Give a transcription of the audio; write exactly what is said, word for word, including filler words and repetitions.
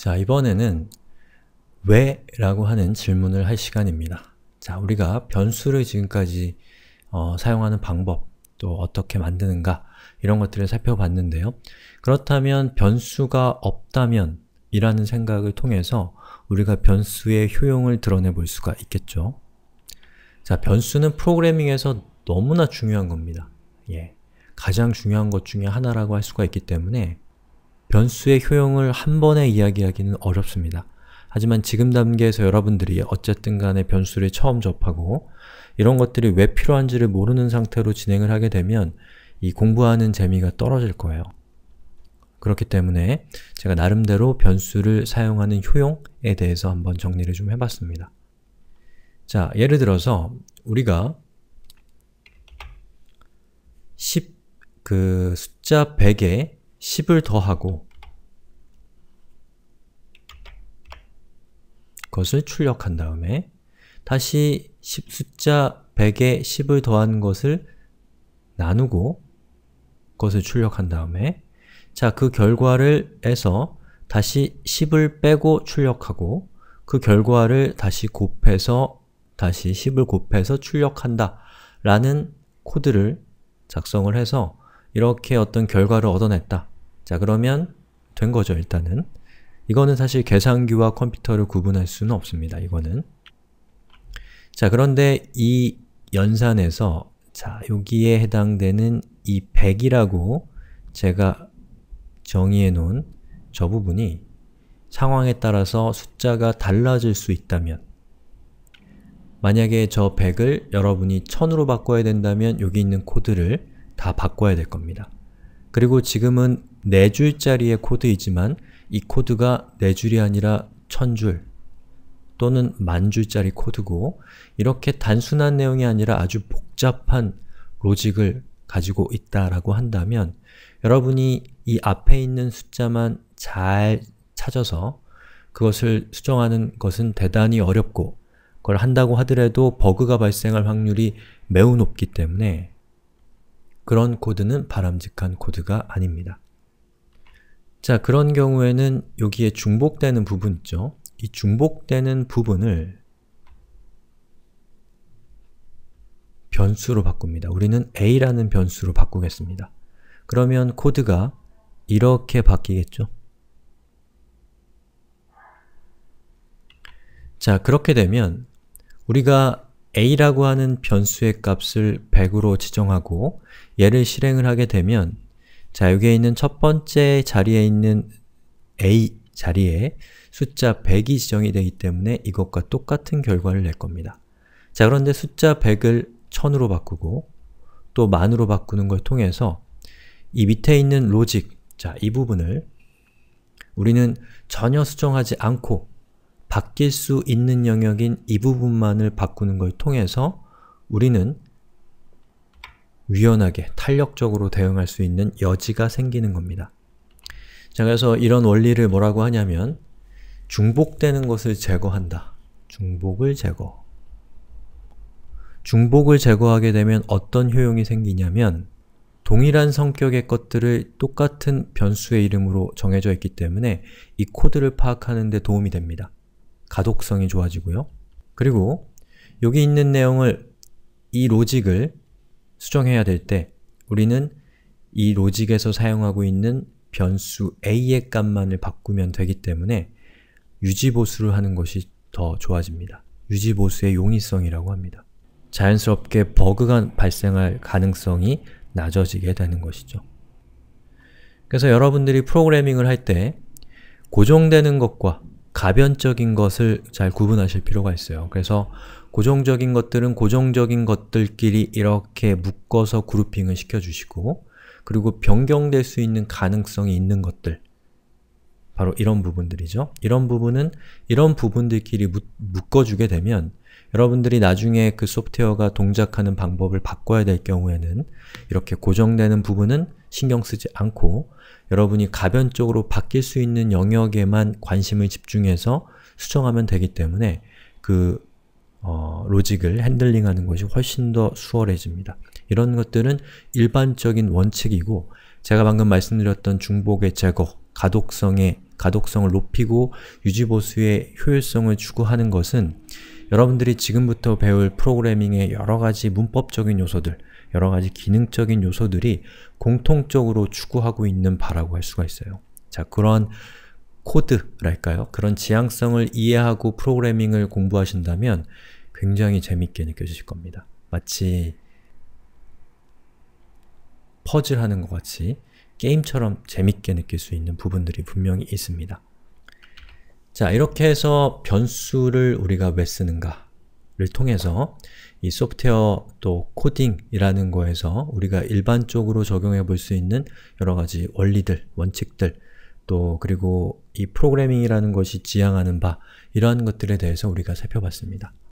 자, 이번에는 왜? 라고 하는 질문을 할 시간입니다. 자, 우리가 변수를 지금까지 어, 사용하는 방법, 또 어떻게 만드는가 이런 것들을 살펴봤는데요. 그렇다면 변수가 없다면 이라는 생각을 통해서 우리가 변수의 효용을 드러내 볼 수가 있겠죠. 자, 변수는 프로그래밍에서 너무나 중요한 겁니다. 예, 가장 중요한 것 중에 하나라고 할 수가 있기 때문에 변수의 효용을 한 번에 이야기하기는 어렵습니다. 하지만 지금 단계에서 여러분들이 어쨌든 간에 변수를 처음 접하고 이런 것들이 왜 필요한지를 모르는 상태로 진행을 하게 되면 이 공부하는 재미가 떨어질 거예요. 그렇기 때문에 제가 나름대로 변수를 사용하는 효용에 대해서 한번 정리를 좀 해봤습니다. 자, 예를 들어서 우리가 십, 그 숫자 백에 십을 더하고 그것을 출력한 다음에 다시 십, 숫자 백에 십을 더한 것을 나누고 그것을 출력한 다음에 자, 그 결과를 해서 다시 십을 빼고 출력하고 그 결과를 다시 곱해서 다시 십을 곱해서 출력한다 라는 코드를 작성을 해서 이렇게 어떤 결과를 얻어냈다. 자, 그러면 된 거죠, 일단은. 이거는 사실 계산기와 컴퓨터를 구분할 수는 없습니다, 이거는. 자, 그런데 이 연산에서 자, 여기에 해당되는 이 백이라고 제가 정의해 놓은 저 부분이 상황에 따라서 숫자가 달라질 수 있다면 만약에 저 백을 여러분이 천으로 바꿔야 된다면 여기 있는 코드를 다 바꿔야 될 겁니다. 그리고 지금은 네 줄짜리의 코드이지만 이 코드가 네 줄이 아니라 천 줄 또는 만 줄짜리 코드고 이렇게 단순한 내용이 아니라 아주 복잡한 로직을 가지고 있다라고 한다면 여러분이 이 앞에 있는 숫자만 잘 찾아서 그것을 수정하는 것은 대단히 어렵고 그걸 한다고 하더라도 버그가 발생할 확률이 매우 높기 때문에 그런 코드는 바람직한 코드가 아닙니다. 자, 그런 경우에는 여기에 중복되는 부분 있죠? 이 중복되는 부분을 변수로 바꿉니다. 우리는 a라는 변수로 바꾸겠습니다. 그러면 코드가 이렇게 바뀌겠죠? 자, 그렇게 되면 우리가 a라고 하는 변수의 값을 백으로 지정하고 얘를 실행을 하게 되면 자, 여기에 있는 첫 번째 자리에 있는 a 자리에 숫자 백이 지정이 되기 때문에 이것과 똑같은 결과를 낼 겁니다. 자, 그런데 숫자 백을 천으로 바꾸고 또 만으로 바꾸는 걸 통해서 이 밑에 있는 로직, 자, 이 부분을 우리는 전혀 수정하지 않고 바뀔 수 있는 영역인 이 부분만을 바꾸는 걸 통해서 우리는 유연하게, 탄력적으로 대응할 수 있는 여지가 생기는 겁니다. 자, 그래서 이런 원리를 뭐라고 하냐면 중복되는 것을 제거한다. 중복을 제거. 중복을 제거하게 되면 어떤 효용이 생기냐면 동일한 성격의 것들을 똑같은 변수의 이름으로 정해져 있기 때문에 이 코드를 파악하는 데 도움이 됩니다. 가독성이 좋아지고요. 그리고 여기 있는 내용을, 이 로직을 수정해야 될 때 우리는 이 로직에서 사용하고 있는 변수 a의 값만을 바꾸면 되기 때문에 유지보수를 하는 것이 더 좋아집니다. 유지보수의 용이성이라고 합니다. 자연스럽게 버그가 발생할 가능성이 낮아지게 되는 것이죠. 그래서 여러분들이 프로그래밍을 할 때 고정되는 것과 가변적인 것을 잘 구분하실 필요가 있어요. 그래서 고정적인 것들은 고정적인 것들끼리 이렇게 묶어서 그룹핑을 시켜주시고 그리고 변경될 수 있는 가능성이 있는 것들, 바로 이런 부분들이죠. 이런 부분은 이런 부분들끼리 묶어주게 되면 여러분들이 나중에 그 소프트웨어가 동작하는 방법을 바꿔야 될 경우에는 이렇게 고정되는 부분은 신경 쓰지 않고 여러분이 가변적으로 바뀔 수 있는 영역에만 관심을 집중해서 수정하면 되기 때문에 그 어, 로직을 핸들링하는 것이 훨씬 더 수월해집니다. 이런 것들은 일반적인 원칙이고 제가 방금 말씀드렸던 중복의 제거, 가독성의 가독성을 높이고 유지보수의 효율성을 추구하는 것은 여러분들이 지금부터 배울 프로그래밍의 여러가지 문법적인 요소들, 여러가지 기능적인 요소들이 공통적으로 추구하고 있는 바라고 할 수가 있어요. 자, 그런 코드랄까요? 그런 지향성을 이해하고 프로그래밍을 공부하신다면 굉장히 재밌게 느껴지실 겁니다. 마치 퍼즐하는 것 같이 게임처럼 재밌게 느낄 수 있는 부분들이 분명히 있습니다. 자, 이렇게 해서 변수를 우리가 왜 쓰는가를 통해서 이 소프트웨어 또 코딩이라는 거에서 우리가 일반적으로 적용해 볼 수 있는 여러가지 원리들, 원칙들, 또 그리고 이 프로그래밍이라는 것이 지향하는 바, 이러한 것들에 대해서 우리가 살펴봤습니다.